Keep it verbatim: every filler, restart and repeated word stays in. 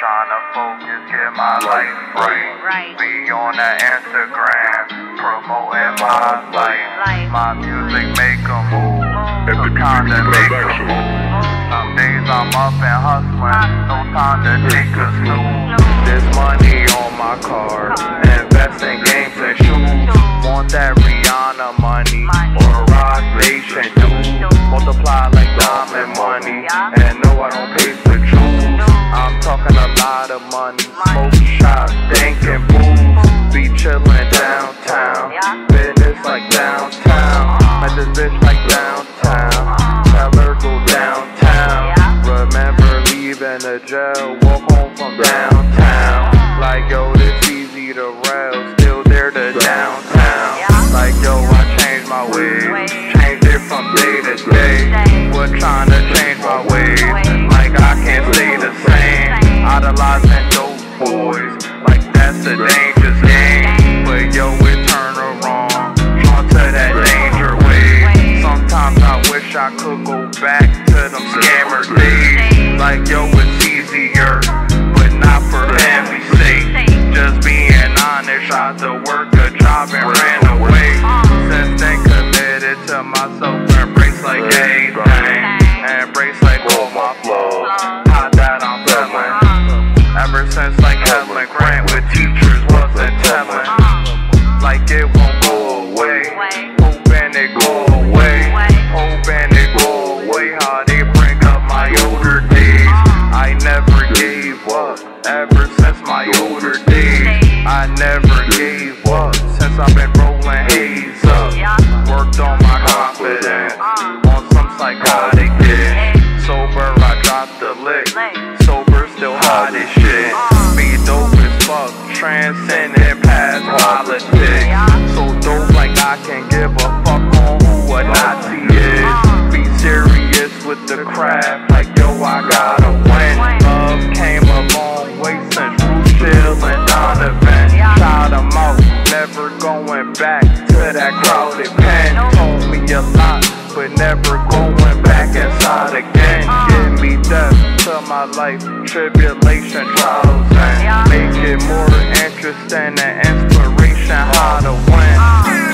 tryna focus, get my life right. Be on that Instagram, promoting my life. My music make a move, no time to make a move. Some days I'm up and hustling, no time to take a snooze. This money on my card, invest in games and shoes. Want that Rihanna money or rock nation dude. Multiply like diamond money, and no I don't pay for jewels. I'm talking a lot of money, smoke shots, dank and booze. Be chillin' downtown, business like downtown. Met this bitch like downtown, tell her go downtown. Remember leaving the jail, walk home from downtown. Like yo, this easy to Rell, still there to downtown. Like yo, I changed my ways, changed it from day to day. We're trying to change my ways, like I can't stay the same. Idolizing dope boys, like that's a dangerous game. But yo, it turn wrong, drawn to that danger way. Sometimes I wish I could go back to them scammer days. Like yo, it's easier, but not for heavy sake. Just being honest, tried to work a job and ran away. Since then committed to myself, embrace like anything, embrace like all my flaws. How that I'm feeling. Ever since like Helene Grant with teachers wasn't telling. Like it won't go away, hoping it go away, hoping it go away. How they bring up my older days. I never gave up, ever since my older days. I never gave up, since I've been rolling haze up. Worked on my confidence, on some psychotic shit. Sober, I dropped the lick, sober, still hot as shit. Be dope as fuck, transcending past politics. So dope like I can give a fuck on who a Nazi is. Be serious with the craft, like yo, I gotta win. Love came a long way since Rell and Donovan. Shout 'em out, never going back to that crowded pen. Told me a lot, but never going back inside again. Give me death to my life, tribulation, trials, and make it more interesting and inspiration how to win.